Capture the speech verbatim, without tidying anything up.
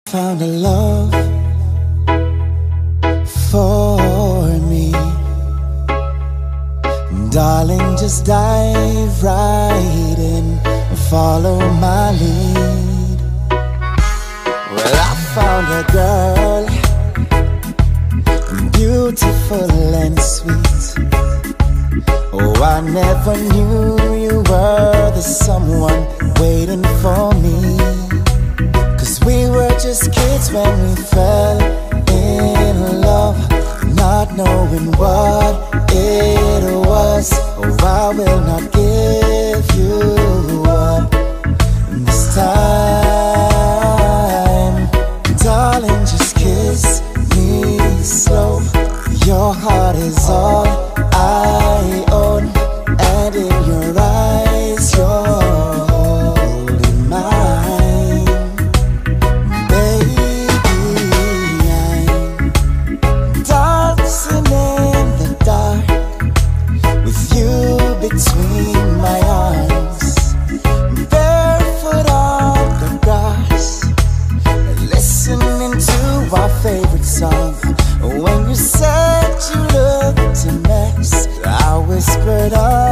Found a love for me, darling, just dive right in and follow my lead. Well, I found a girl, beautiful and sweet. Oh, I never knew you were the someone waiting for me. We were just kids when we fell in love, not knowing what it was. Oh, I will not give you up this time. Darling, just kiss me slow. Your heart is all I own, and in your eyes you're holding mine. Between my arms, barefoot on the grass, listening to our favorite song. When you said you looked a mess, I whispered, oh,